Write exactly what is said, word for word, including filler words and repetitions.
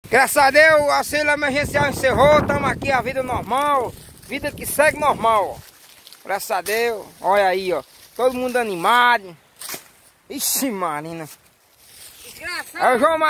Graças a Deus, o auxílio emergencial encerrou, estamos aqui, a vida normal, vida que segue normal. Graças a Deus, olha aí, ó, todo mundo animado. Ixi, Marina. Desgraçado. É o João